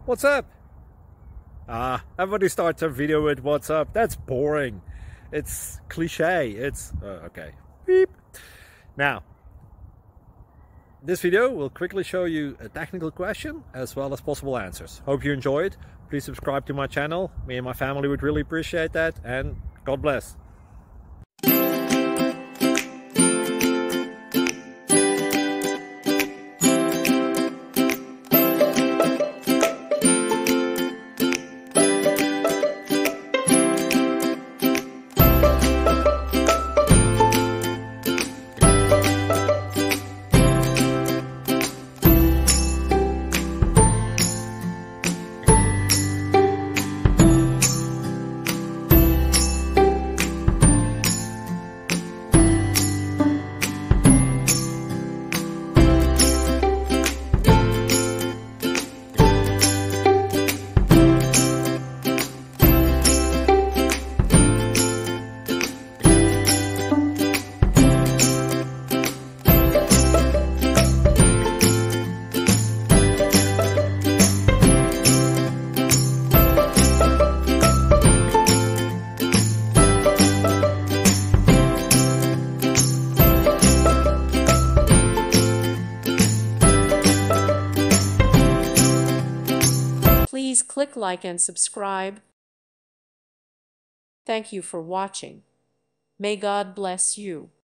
What's up? Everybody starts a video with what's up. That's boring. It's cliche. It's okay. Beep. Now, this video will quickly show you a technical question as well as possible answers. Hope you enjoyed. Please subscribe to my channel. Me and my family would really appreciate that, and God bless. Please click like and subscribe. Thank you for watching. May God bless you.